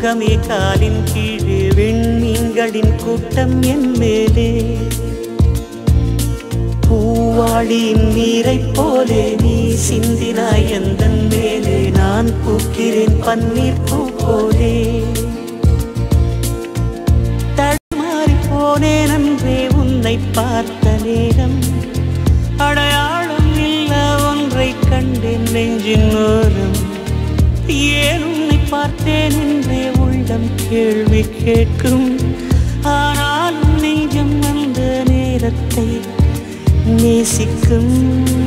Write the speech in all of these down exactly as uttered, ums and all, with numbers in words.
பூலோகமே காலின் கீழே விண்மீன்களின் கூட்டம் என் மேலே பூவாளியின் நீரைப் போலே நீ சிந்தினாய் எந்தன் மேலே நான் பூக்கிறேன் பன்னீர் பூ போலே தடுமாறி போனேன் அன்றே உன்னை பார்த்த நேரம் அடையாளம் இல்ல ஒன்றை கண்டேன் நெஞ்சின் ஓரம் ஏன் உன்னை பார்த்தேன் என்றே உள்ளம் கேள்வி கேட்கும் ஆனாலும் நெஞ்சம் அந்த நேரத்தை நேசிக்கும்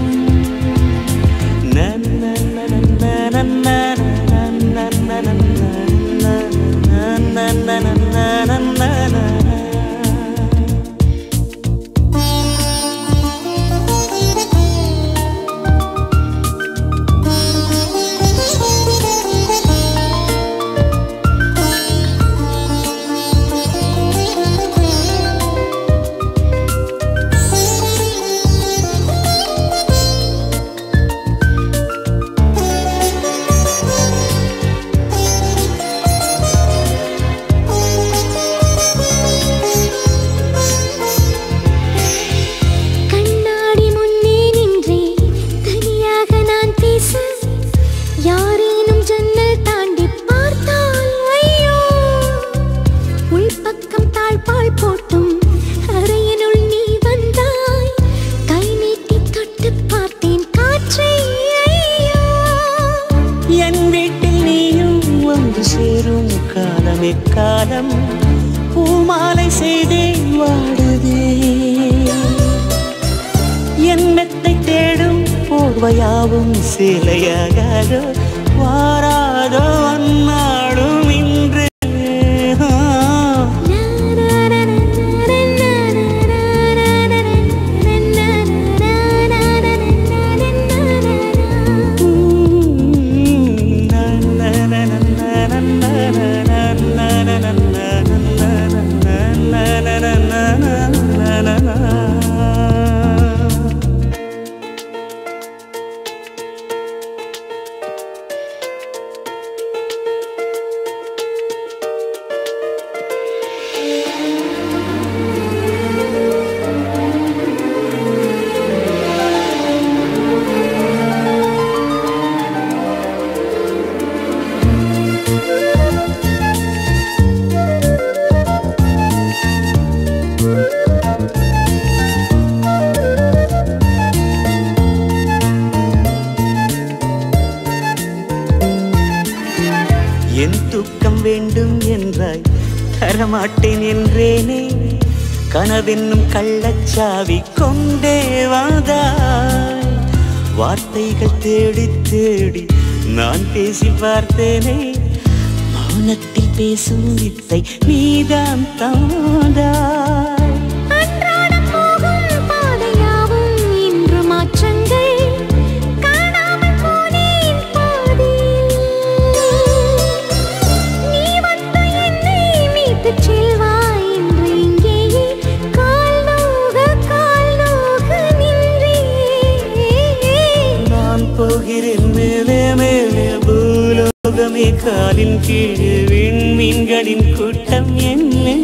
காலம் பூமாலை செய்தே வாடுதே என் மெத்தை தேடும் போர்வையாவும் சேலையாகாதோ வாராதோ அந்நாடும் இன்று என் தூக்கம் வேண்டும் என்றாய் தரமாட்டேன் என்றேனே கனவென்னும் கள்ளச்சாவி கொண்டே வந்தாய் வார்த்தைகள் தேடி தேடி நான் பேசி பார்த்தேனே மௌனத்தில் பேசும் வித்தை நீதான் தந்தாய் போகிறேன் மேலே மேலே பூலோகமே காலின் கீழே விண்மீன்களின் கூட்டம் என்ன